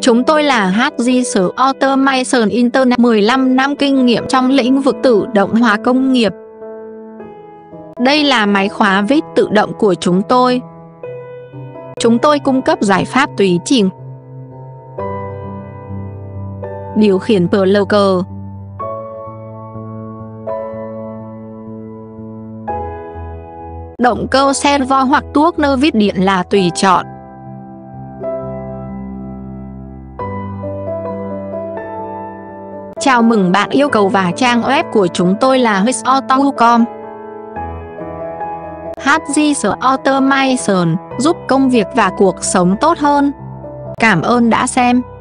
Chúng tôi là HGS Automation Internet, 15 năm kinh nghiệm trong lĩnh vực tự động hóa công nghiệp. Đây là máy khóa vít tự động của chúng tôi. Chúng tôi cung cấp giải pháp tùy chỉnh, điều khiển plug, động cơ servo hoặc tuốc nơ vít điện là tùy chọn. Chào mừng bạn yêu cầu và trang web của chúng tôi là hsauto.com. HGS Automation giúp công việc và cuộc sống tốt hơn. Cảm ơn đã xem.